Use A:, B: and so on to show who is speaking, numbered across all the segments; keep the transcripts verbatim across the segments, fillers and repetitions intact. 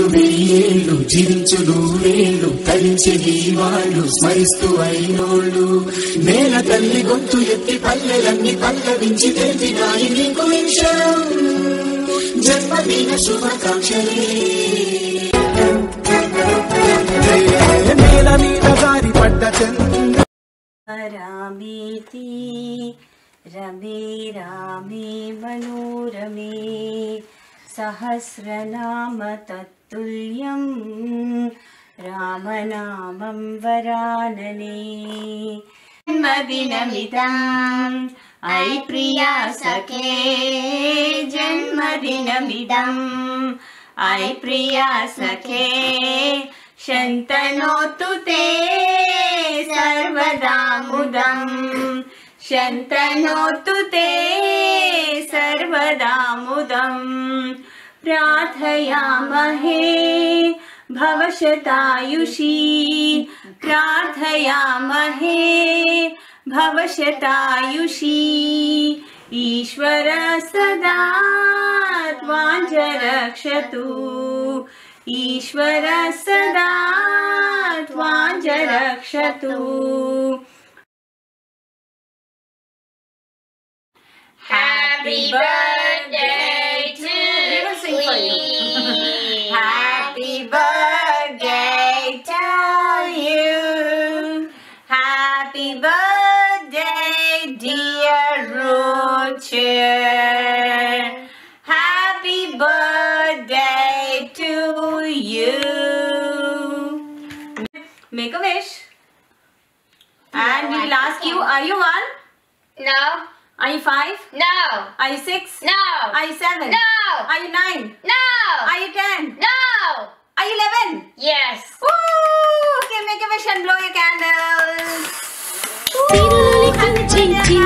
A: వెయ్యేళ్ళు జీవించు నూరేళ్ళు తరించి వాళ్ళు స్మరిస్తూ అయినోళ్ళు నేల తల్లి గొంతు ఎత్తి పల్లెలన్నీ పల్లవించి తెలిపినాయి నీకు నిమిషం జన్మదిన శుభాకాంక్షలే నేల మీద జారి పడ్డ చంద్ర
B: రామేతి రమే రామే మనోరమే सहस्रनाम तत्तुल्यं रामनामं वरानने जन्मदिनमिदम् ऐ प्रिया सखे जन्मदिनमिदम् ऐ प्रिया सखे शन्तनोतु ते सर्वदा मुदम् शन्तनोतु ते सर्वदा मुदम् प्रार्थयामहे भवशतायुषी प्रार्थयामहे भवशतायुषी ईश्वर सदा त्वां च रक्षतु ईश्वर सदा त्वां च रक्षतु Happy birthday to you. Happy birthday to you. Happy birthday, dear Ruchir. Happy birthday to you. Make a wish. And we will ask you, are you one?
C: No.
B: Are you five?
C: No.
B: Are you six?
C: No.
B: Are you seven?
C: No.
B: Are you nine?
C: No.
B: Are you ten?
C: No.
B: Are you eleven?
C: Yes.
B: Woo! Okay, make a wish and blow your candles.
C: Okay,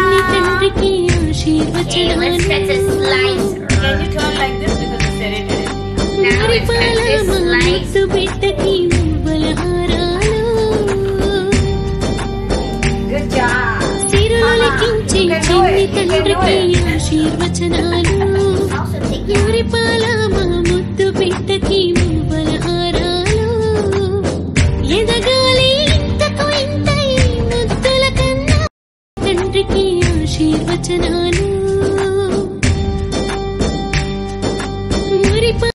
C: let's cut this slice.
B: Can you turn like this because it's edited?
C: Now let's cut this slice.
B: Good job.
D: ఆశీర్వచనాలు